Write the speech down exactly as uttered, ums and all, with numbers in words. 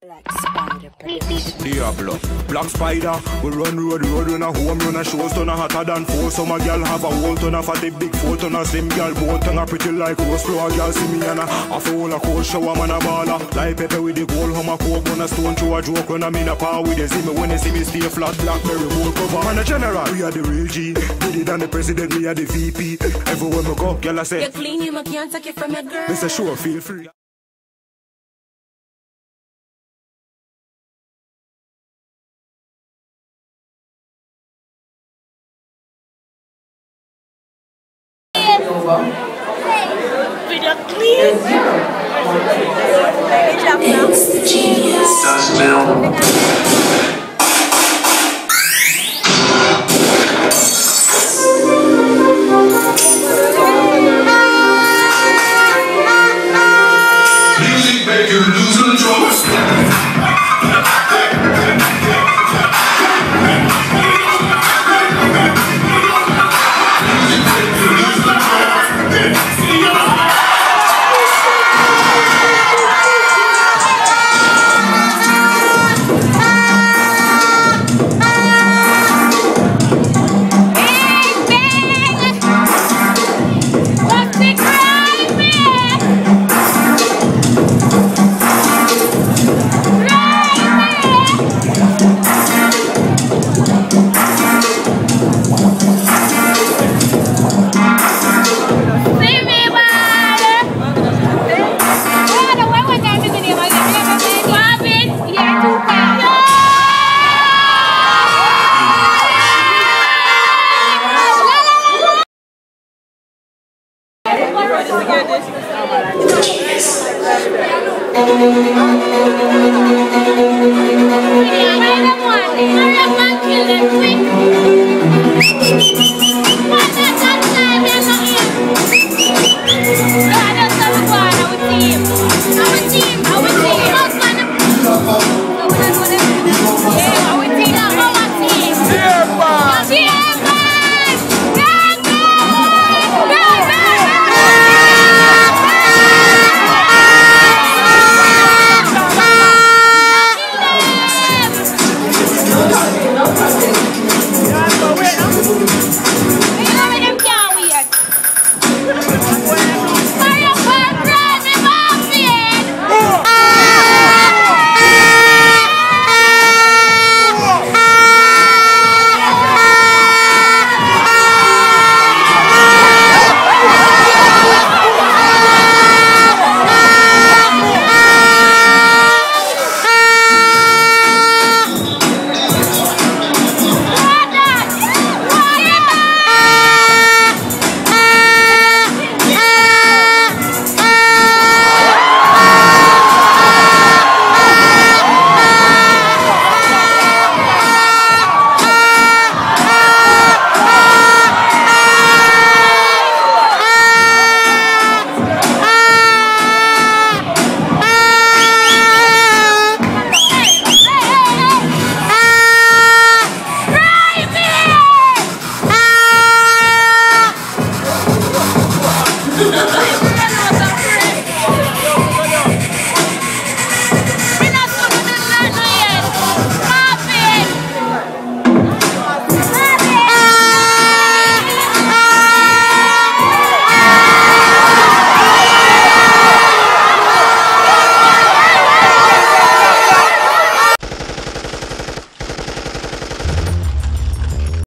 Black Spider Diablo, Black Spider, we run road, road on a home run a shows, ton a hotter than four. Some a girl have a whole ton of fatty big foot, ton a slim girl boat, ton a pretty like rose flower girl see me and a half a whole a cold shower man a baller. Like pepper with the gold, hum a coke on a stone throw a joke when I'm in a power with the see me when they see me stay flat, blackberry whole cover. Man a general, we are the real G, did it and the president, me are the V P. Everywhere me go, girl I say, you're clean, you can't take it from your girl. Me say sure, feel free. With a clean. It's the